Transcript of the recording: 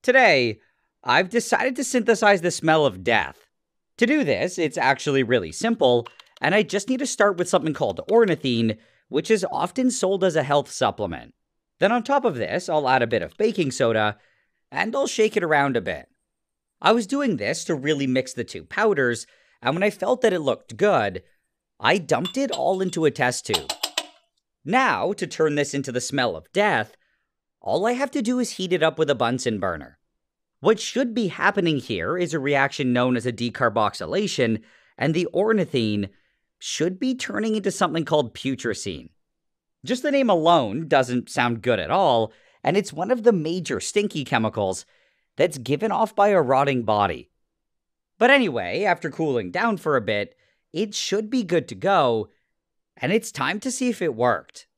Today, I've decided to synthesize the smell of death. To do this, it's actually really simple, and I just need to start with something called ornithine, which is often sold as a health supplement. Then on top of this, I'll add a bit of baking soda, and I'll shake it around a bit. I was doing this to really mix the two powders, and when I felt that it looked good, I dumped it all into a test tube. Now, to turn this into the smell of death, all I have to do is heat it up with a Bunsen burner. What should be happening here is a reaction known as a decarboxylation, and the ornithine should be turning into something called putrescine. Just the name alone doesn't sound good at all, and it's one of the major stinky chemicals that's given off by a rotting body. But anyway, after cooling down for a bit, it should be good to go, and it's time to see if it worked.